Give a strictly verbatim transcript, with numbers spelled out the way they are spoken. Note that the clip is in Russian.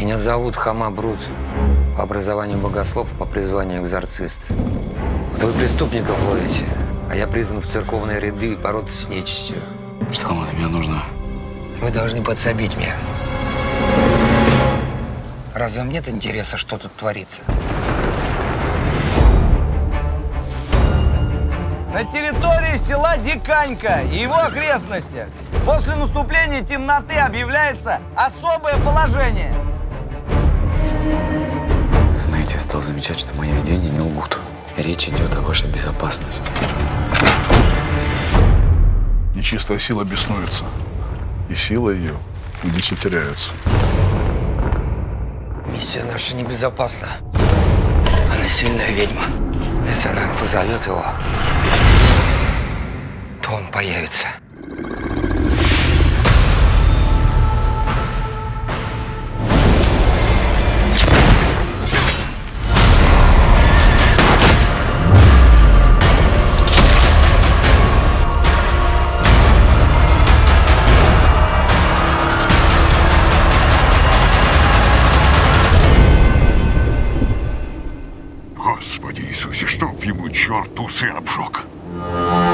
Меня зовут Хома Брут. По образованию богослов, по призванию экзорцист. Вот вы преступников ловите, а я призван в церковные ряды бороться с нечистью. Что вам от меня нужно? Вы должны подсобить мне. Разве вам нет интереса, что тут творится? На территории села Диканька и его окрестностях после наступления темноты объявляется особое положение. Знаете, я стал замечать, что мои видения не лгут. Речь идет о вашей безопасности. Нечистая сила беснуется, и сила ее удесятеряется. Миссия наша небезопасна. Она сильная ведьма. Если она позовет его, то он появится. Господи Иисусе, чтоб ему черт усы обжег.